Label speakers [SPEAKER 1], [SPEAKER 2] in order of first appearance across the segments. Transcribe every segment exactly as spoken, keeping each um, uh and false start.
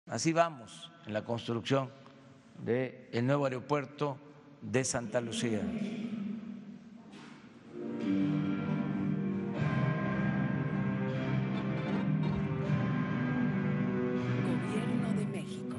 [SPEAKER 1] así vamos en la construcción del nuevo aeropuerto de Santa Lucía.
[SPEAKER 2] Gobierno de México.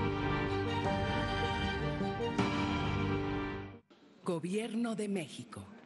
[SPEAKER 2] Gobierno de México.